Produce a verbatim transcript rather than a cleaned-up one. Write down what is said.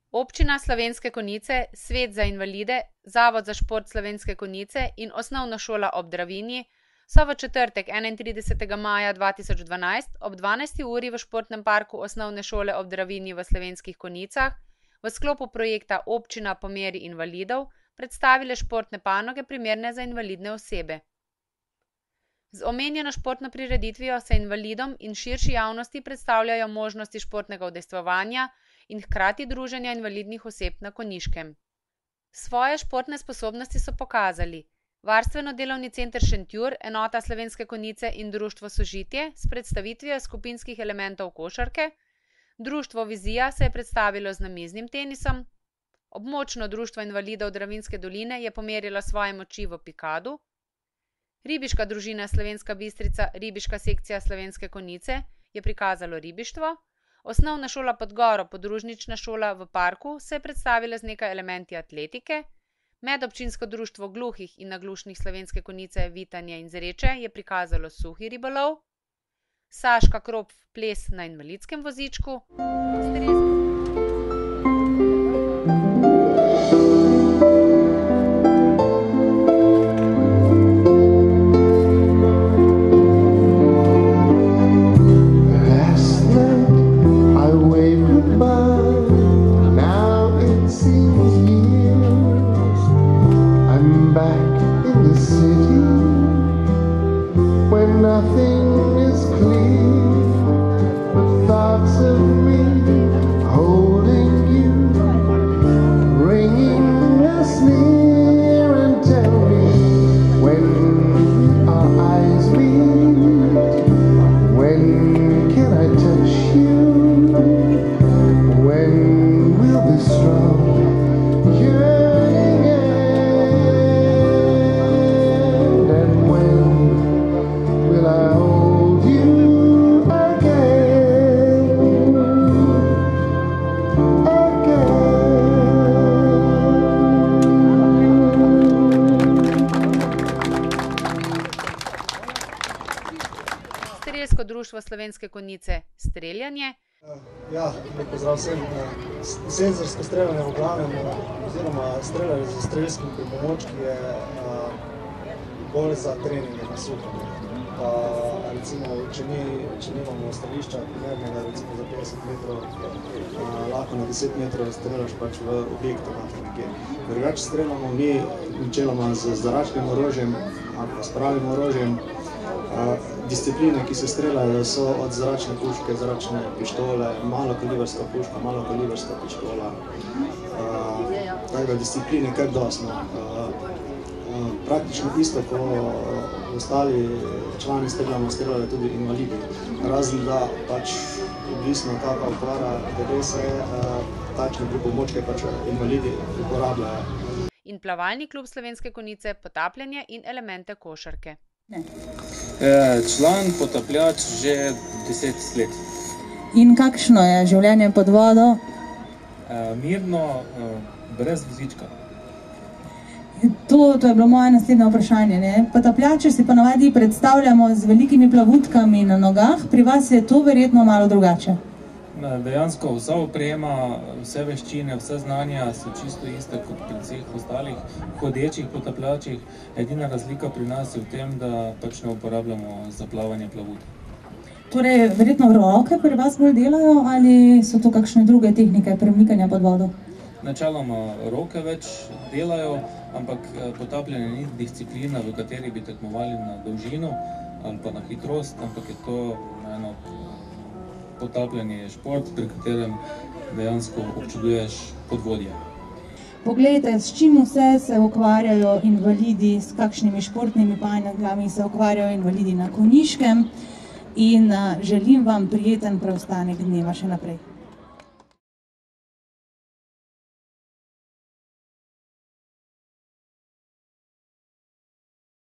Občina Slovenske Konjice, Svet za invalide, Zavod za šport Slovenske Konjice in Osnovna šola ob Dravinji so v četrtek enaintridesetega maja dva tisoč dvanajst ob dvanajsti uri v športnem parku Osnovne šole ob Dravinji v Slovenskih Konjicah v sklopu projekta Občina po meri invalidov predstavile športne panoge primerne za invalidne osebe. Z omenjeno športno prireditvijo se invalidom in širši javnosti predstavljajo možnosti športnega udejstvovanja in hkrati druženja invalidnih oseb na Konjiškem. Svoje športne sposobnosti so pokazali Varstveno-delovni center Šentjur, enota Slovenske Konjice in društvo Sožitje s predstavitvijo skupinskih elementov košarke, društvo Vizija se je predstavilo z namiznim tenisom, območno društvo invalidov Dravinjske doline je pomerilo svoje moči v pikadu, ribiška družina Slovenska Bistrica, ribiška sekcija Slovenske Konjice je prikazalo ribištvo, Osnovna šola Podgoro, podružnična šola v parku, se je predstavila z nekaj elementi atletike, medobčinsko društvo gluhih in naglušnih Slovenske Konjice Vitanje in Zreče je prikazalo suhi ribolov, Saška Kropf ples na invalidskem vozičku, društvo Slovenske Konjice Streljanje. Ja, lep pozdrav vsem. Senzorsko streljanje v glavnem, oziroma streljanje z streljskim pripomočki je bolj za treninge na suhem. Recimo, če nimamo stališča primernega, recimo za petdeset metrov, lahko na deset metrov streljaš pač v objektu nekje. Drugače streljamo mi načeloma z zračnim orožjem ali pa s pravim orožjem. Discipline, ki se streljajo, so od zračne puške, zračne pištole, malokalibrska puška, malokalibrska pištola. Tako da discipline kar dosno. Praktično isto, ko ostali člani streljamo, streljajo tudi invalidi. Razen da pač odvisno kakva okvara telesa je, takšne pripomočke pač invalidi uporabljajo. In plavalni klub Slovenske Konjice, potapljanje in elemente košarke. Član potapljač že deset let. In kakšno je življenje pod vodo? Mirno, brez vozička. To, to je bilo moje naslednje vprašanje. Ne? Potapljače si ponavadi predstavljamo z velikimi plavutkami na nogah, pri vas je to verjetno malo drugače. Dejansko vsa oprema, vse veščine, vse znanja so čisto iste kot pri vseh ostalih hodečih potapljačih. Edina razlika pri nas je v tem, da pač ne uporabljamo za plavanje plavut. Torej, verjetno roke pri vas bolj delajo ali so to kakšne druge tehnike premikanja pod vodo? Načeloma roke več delajo, ampak potapljanje ni disciplina, v kateri bi tekmovali na dolžino ali pa na hitrost, ampak je to eno potapljanje je šport, pri katerem dejansko občuduješ podvodje. Poglejte, s čim vse se ukvarjajo invalidi, s kakšnimi športnimi panogami se ukvarjajo invalidi na Konjiškem in želim vam prijeten preostanek dneva še naprej.